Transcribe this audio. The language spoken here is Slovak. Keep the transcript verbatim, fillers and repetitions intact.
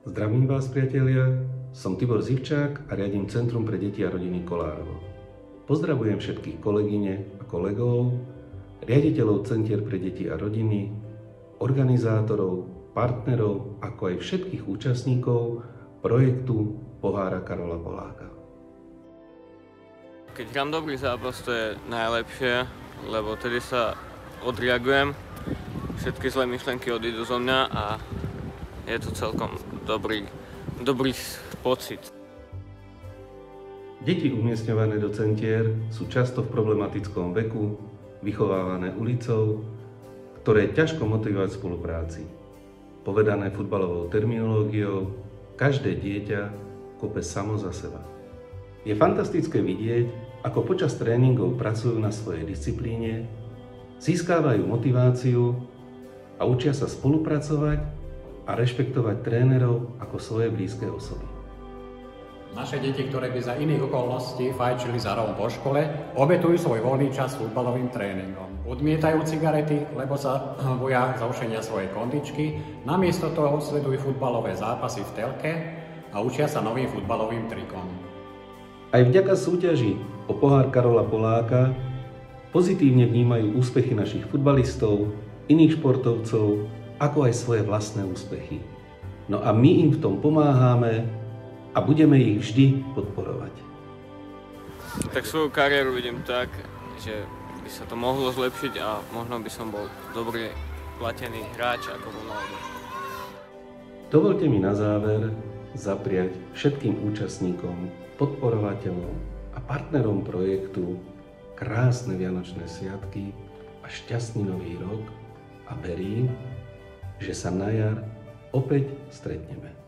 Zdravím vás, priatelia, som Tibor Zivčák a riadím Centrum pre deti a rodiny Kolárovo. Pozdravujem všetkých kolegyne a kolegov, riaditeľov Centier pre deti a rodiny, organizátorov, partnerov, ako aj všetkých účastníkov projektu Pohára Karola Poláka. Keď hrám dobrý zápas, to je najlepšie, lebo tedy sa odreagujem, všetky zlé myšlenky odídu zo mňa a je to celkom dobrý, dobrý pocit. Deti umiestňované do centier sú často v problematickom veku, vychovávané ulicou, ktoré je ťažko motivovať v spolupráci. Povedané futbalovou terminológiou, každé dieťa kope samo za seba. Je fantastické vidieť, ako počas tréningov pracujú na svojej disciplíne, získávajú motiváciu a učia sa spolupracovať a rešpektovať trénerov ako svoje blízke osoby. Naše deti, ktoré by za iných okolností fajčili za rovom po škole, obetujú svoj voľný čas futbalovým tréningom. Odmietajú cigarety, lebo sa boja zhoršenia svojej kondičky, namiesto toho sledujú futbalové zápasy v telke a učia sa novým futbalovým trikom. Aj vďaka súťaži o Pohár Karola Poláka pozitívne vnímajú úspechy našich futbalistov, iných športovcov, ako aj svoje vlastné úspechy. No a my im v tom pomáhame a budeme ich vždy podporovať. Tak svoju kariéru vidím tak, že by sa to mohlo zlepšiť a možno by som bol dobrý platený hráč ako Ronaldo. Dovolte mi na záver zapriať všetkým účastníkom, podporovateľom a partnerom projektu krásne vianočné sviatky a šťastný nový rok a verím, že sa na jar opäť stretneme.